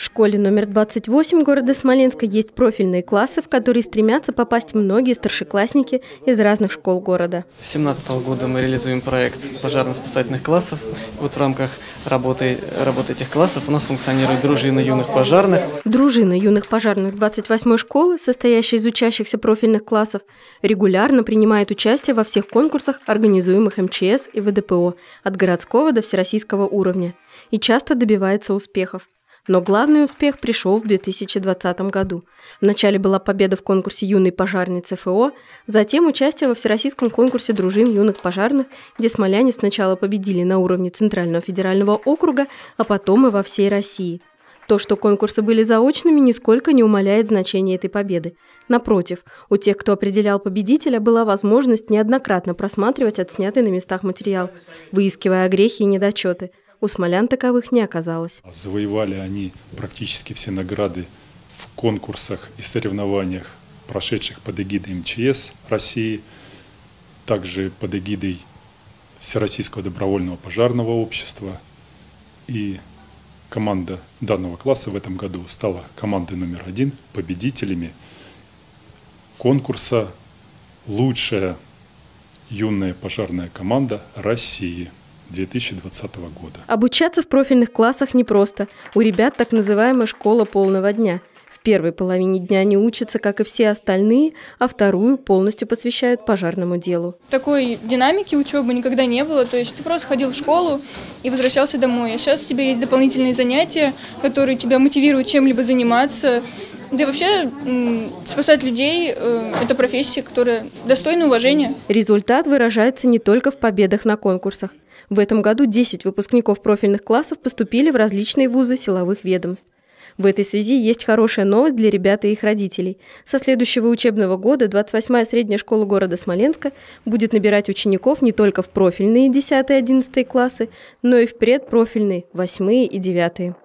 В школе номер 28 города Смоленска есть профильные классы, в которые стремятся попасть многие старшеклассники из разных школ города. С 2017 года мы реализуем проект пожарно-спасательных классов. Вот в рамках работы этих классов у нас функционирует дружина юных пожарных. Дружина юных пожарных 28-й школы, состоящая из учащихся профильных классов, регулярно принимает участие во всех конкурсах, организуемых МЧС и ВДПО, от городского до всероссийского уровня, и часто добивается успехов. Но главный успех пришел в 2020 году. Вначале была победа в конкурсе «Юный пожарный ЦФО», затем участие во всероссийском конкурсе дружин юных пожарных, где смоляне сначала победили на уровне Центрального федерального округа, а потом и во всей России. То, что конкурсы были заочными, нисколько не умаляет значение этой победы. Напротив, у тех, кто определял победителя, была возможность неоднократно просматривать отснятый на местах материал, выискивая огрехи и недочеты. У смолян таковых не оказалось. Завоевали они практически все награды в конкурсах и соревнованиях, прошедших под эгидой МЧС России, также под эгидой Всероссийского добровольного пожарного общества. И команда данного класса в этом году стала командой номер 1, победителями конкурса «Лучшая юная пожарная команда России» 2020 года. Обучаться в профильных классах непросто. У ребят так называемая школа полного дня. В первой половине дня они учатся, как и все остальные, а вторую полностью посвящают пожарному делу. Такой динамики учебы никогда не было. То есть ты просто ходил в школу и возвращался домой. А сейчас у тебя есть дополнительные занятия, которые тебя мотивируют чем-либо заниматься. Да и вообще спасать людей – это профессия, которая достойна уважения. Результат выражается не только в победах на конкурсах. В этом году 10 выпускников профильных классов поступили в различные вузы силовых ведомств. В этой связи есть хорошая новость для ребят и их родителей. Со следующего учебного года 28-я средняя школа города Смоленска будет набирать учеников не только в профильные 10-11 классы, но и в предпрофильные 8 и 9.